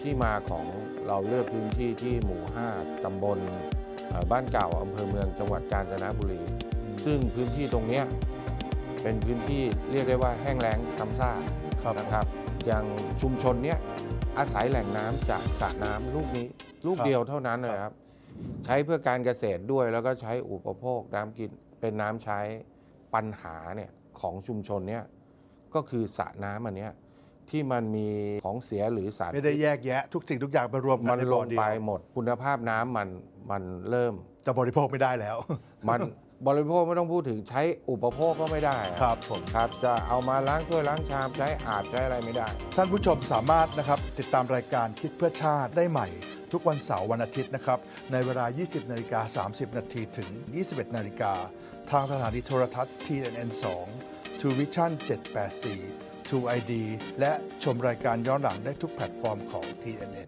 ที่มาของเราเลือกพื้นที่ที่หมู่ 5 ตำบลบ้านเก่าอำเภอเมืองจังหวัดกาญจนบุรีซึ่งพื้นที่ตรงนี้เป็นพื้นที่เรียกได้ว่าแห้งแล้งซ้ำซากนะครับอย่างชุมชนเนี้ยอาศัยแหล่งน้ำจากสระน้ำลูกนี้ลูกเดียวเท่านั้นเลยครับใช้เพื่อการเกษตรด้วยแล้วก็ใช้อุปโภคน้ำกินเป็นน้ำใช้ปัญหาเนี่ยของชุมชนเนี้ยก็คือสระน้ำอันเนี้ยที่มันมีของเสียหรือสารไม่ได้แยกแยะทุกสิ่งทุกอย่างมารวมกันในบ่อเดียวมันลงไปหมดคุณภาพน้ำมันเริ่มจะบริโภคไม่ได้แล้วมันบริโภคไม่ต้องพูดถึงใช้อุปโภคก็ไม่ได้ครับผมครับจะเอามาล้างถ้วยล้างชามใช้อาบใช้อะไรไม่ได้ท่านผู้ชมสามารถนะครับติดตามรายการคิดเพื่อชาติได้ใหม่ทุกวันเสาร์วันอาทิตย์นะครับในเวลา 20:30 นถึง 21:00 นทางสถานีโทรทัศน์ TNN2 True Vision 784 True ID และชมรายการย้อนหลังได้ทุกแพลตฟอร์มของ TNN